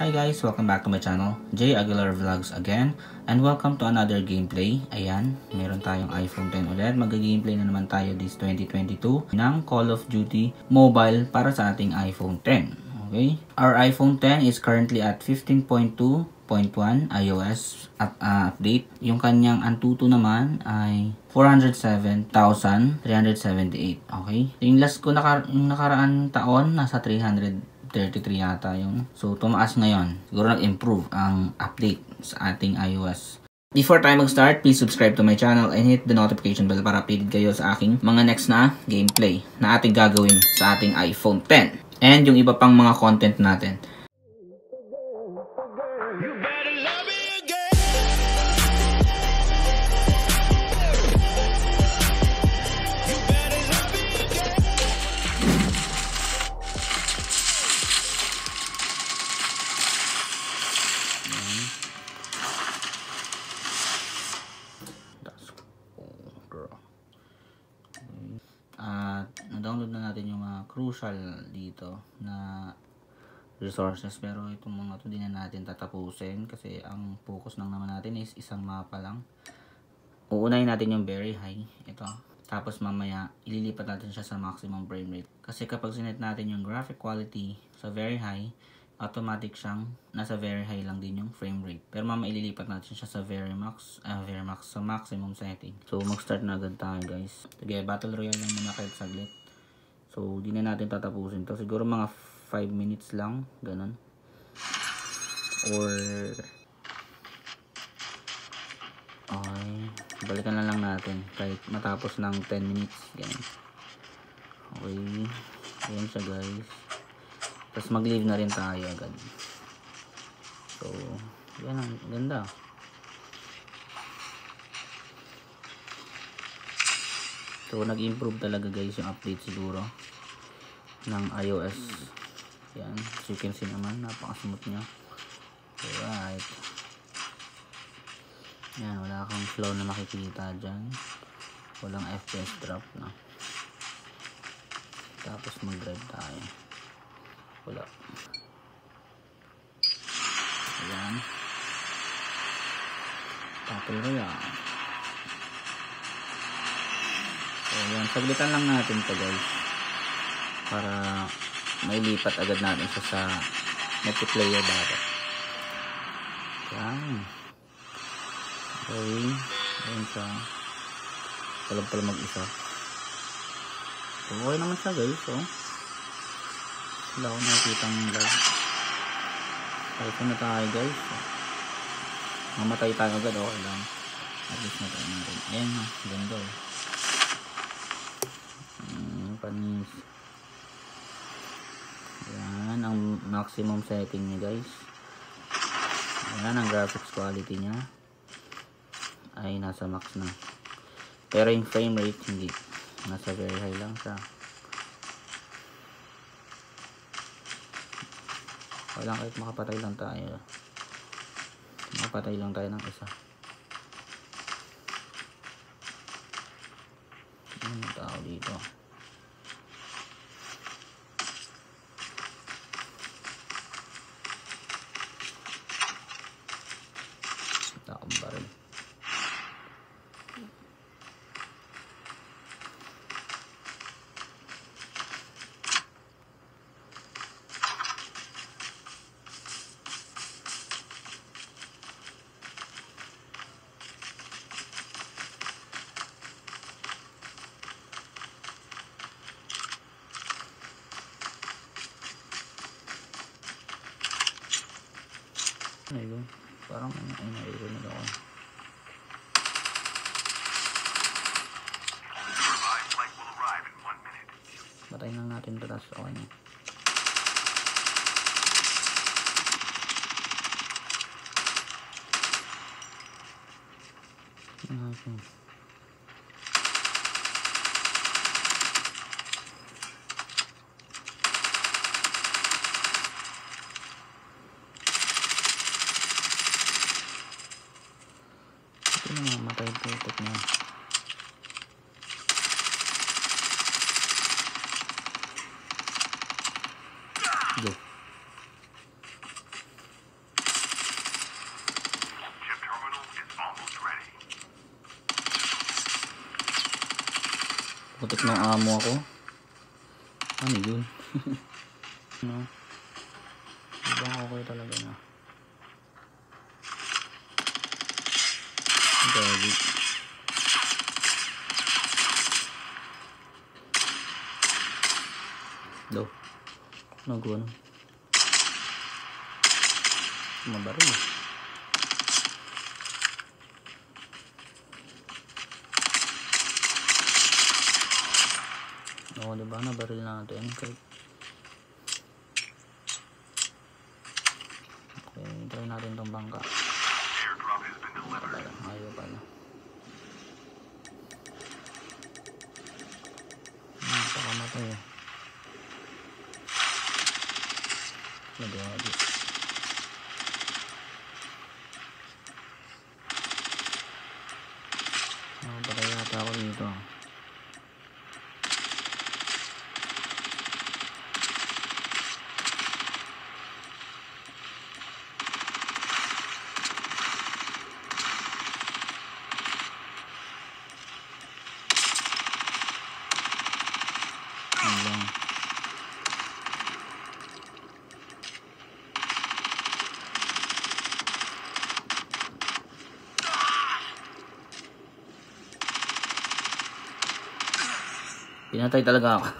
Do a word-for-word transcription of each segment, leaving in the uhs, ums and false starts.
Hi guys, welcome back to my channel, Jay Aguilar Vlogs again, and welcome to another gameplay. Ayan, meron tayong iPhone ten ulit. Mag-gameplay na naman tayo this twenty twenty-two ng Call of Duty Mobile para sa ating iPhone ten. Okay, our iPhone ten is currently at fifteen point two point one iOS up, uh, update. Yung kanyang Antutu naman ay four hundred seven thousand three hundred seventy-eight. Okay, yung last ko naka, yung nakaraan taon nasa three hundred thirty-three yata yun. So, tumaas ngayon. Siguro nag-improve ang update sa ating iOS. Before tayo mag-start, please subscribe to my channel and hit the notification bell para updated kayo sa aking mga next na gameplay na ating gagawin sa ating iPhone ten. And yung iba pang mga content natin. At uh, na-download na natin yung mga crucial dito na resources, pero itong mga to din na natin tatapusin kasi ang focus lang naman natin is isang mapa lang. Uunahin natin yung very high, ito. Tapos mamaya ililipat natin siya sa maximum frame rate. Kasi kapag sinet natin yung graphic quality sa very high, automatic siyang nasa very high lang din yung frame rate. Pero mamaya ililipat natin siya sa very max, uh, very max sa maximum setting. So mag-start na agad tayo guys. Sige, battle royale lang muna kahit saglit. So di na natin tatapusin to. Siguro mga five minutes lang, ganun. Or okay, balikan na lang natin kahit matapos ng ten minutes, ganun. Okay, ayan siya guys. Tapos mag-leave na rin tayo agad. So, yan ang ganda. So, nag-improve talaga guys yung update siguro ng iOS. Yan, as you can see naman, napaka-smooth niya. Alright. Yan, wala kang flow na makikita dyan. Walang F P S drop na. Tapos mag-drive tayo. Wala. Ayan. Battle Royale. So, ayan. Saglitan lang natin ito guys. Para mailipat agad natin siya sa multiplayer data. Ayan. Okay. Ayan siya. Talag pala mag-isa. So, okay naman siya guys. So, wala akong nakikitang lag. Ito na tayo guys. Mamatay tayo agad. Okay lang. At least na tayo natin. Ayan na. Ganda eh. Hmm, panis. Ayan. Ang maximum setting niya guys. Ayan. Ang graphics quality niya ay nasa max na. Pero yung frame rate hindi. Nasa very high lang siya. Walang kahit makapatay lang tayo. Makapatay lang tayo ng isa. Ano tao dito? Taong baril. Ayun, parang ay nairoon ako. Batayin lang natin ito, tapos okay na. Okay. Ito na mamatay ito, ito na. Go. Putik ng amo ako. Ano yun? No? Ibang okay talaga na. Gabi. Do. Nagawa na. Mabaril. Oo, diba? Nabaril natin. Okay. Okay, try natin tong bangka. Ayaw pala. Hmm, pakamatay eh. Nagawagi. Nakapatay yata ako dito. Lang. Pinatay talaga ako.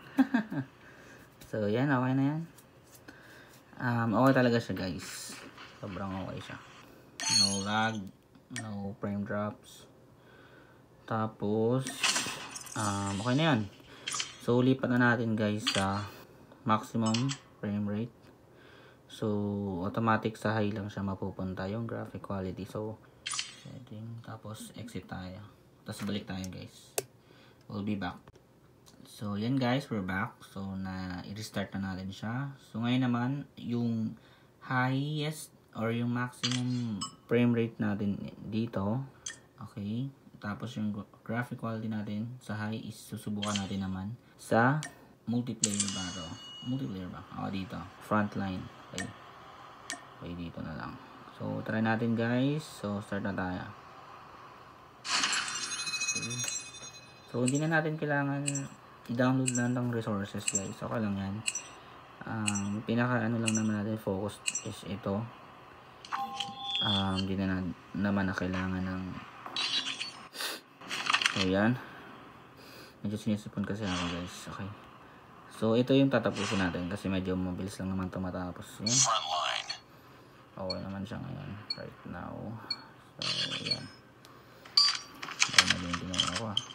So yan, okay na yan. Um, okay talaga siya guys. Sobrang okay siya. No lag, no frame drops. Tapos um, okay na yan. So lipat na natin guys sa maximum frame rate. So automatic sa high lang siya mapupunta yung graphic quality. So setting, tapos exit tayo. Tapos balik tayo guys. We'll be back. So yan guys, we're back. So na i-restart na natin siya. So ngayon naman yung highest or yung maximum frame rate natin dito. Okay. Tapos yung graphic quality natin sa high is susubukan natin naman sa multiplayer ba to? Multiplayer ba? Ako dito. Frontline. Okay. Okay, dito na lang. So try natin guys. So start na tayo. Okay. So hindi na natin kailangan i-download lang ng resources guys. Okay lang yan. Um, pinaka ano lang naman natin focus is ito. Um, hindi na, na naman na kailangan ng so yan. Medyo sinisipon kasi ako guys. Okay. So ito yung tatapusin natin kasi medyo mabilis lang naman ito matapos. Yan. Okay naman siya ngayon. Right now. So yan. Ay na din ginawa ko ah.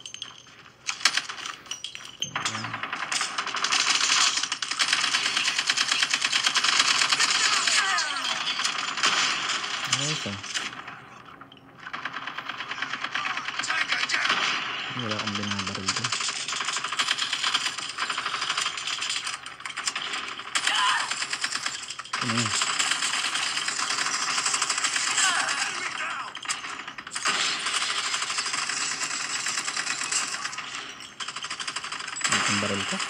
Okay. Wala akong binabaril doon. Ano yun? Ang baril ko.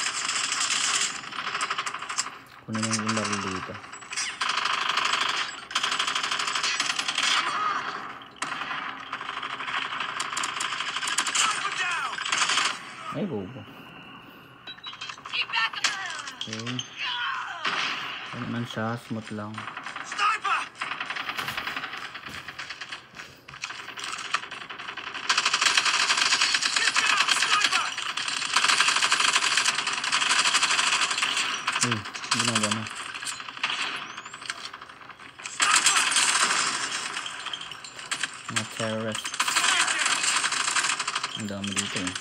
Kunin mo yung baril dito. Ay, bobo. Okay. Ano naman siya, smooth lang. Uy, ginagawa mo. Mga terrorist. Ang dami dito eh.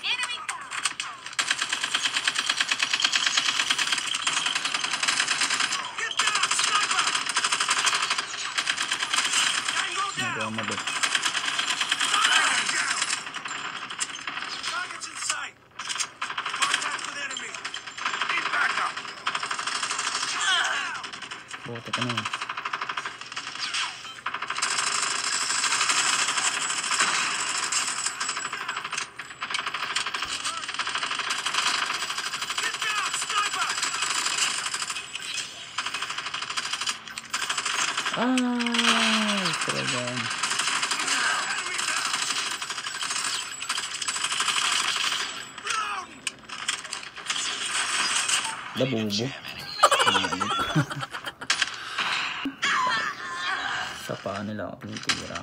Nagawa mo doon. Bote ka na yun. Ah, talagang. Labubo. Sa paa nila ako tinitira.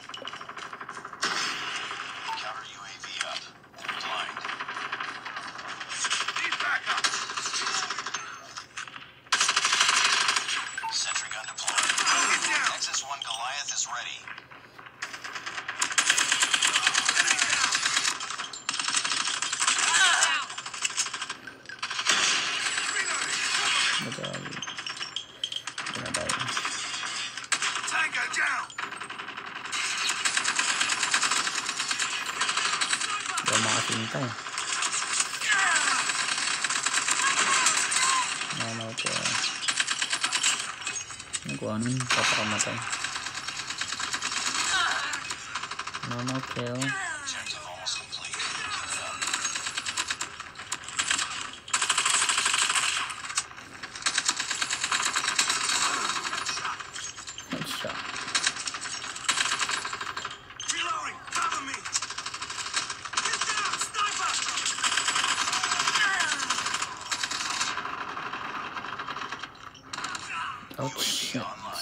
Madali. Madali. Tango down. Diba makasintay. Mamaw ko. Ano ko anong papakamatay. Mamaw kill. Headshot. Reloading. Cover me. Get down, sniper. Ouch.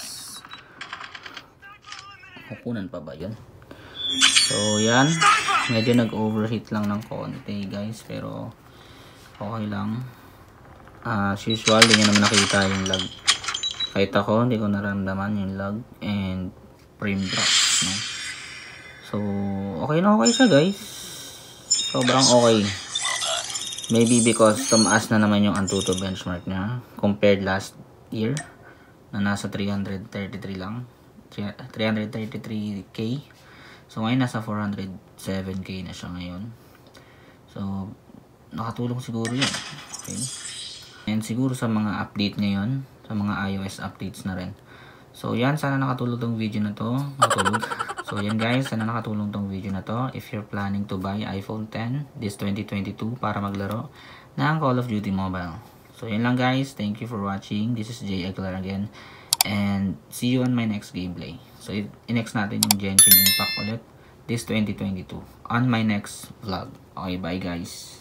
Hapunan pa ba yun? So yan. Medyo nag-overheat lang ng konti guys. Pero okay lang. Uh, as usual, hindi nyo naman nakita yung lag. Kahit ako, hindi ko naramdaman yung lag and frame drops, no? So, okay na okay siya guys. Sobrang okay. Maybe because tumaas na naman yung Antutu benchmark niya compared last year na nasa three thirty-three lang. three thirty-three K. So, ngayon nasa four oh seven K na siya ngayon. So, nakatulong siguro yun. Okay. And siguro sa mga update ngayon, sa mga iOS updates na rin. So, yan. Sana nakatulong tong video na to. Nakatulog. So, yan guys. Sana nakatulong tong video na to. If you're planning to buy iPhone ten this twenty twenty-two para maglaro ng Call of Duty Mobile. So, yan lang guys. Thank you for watching. This is Jay Aguilar again. And see you on my next gameplay. So, i-next natin yung Genshin Impact ulit this twenty twenty-two on my next vlog. Okay, bye guys.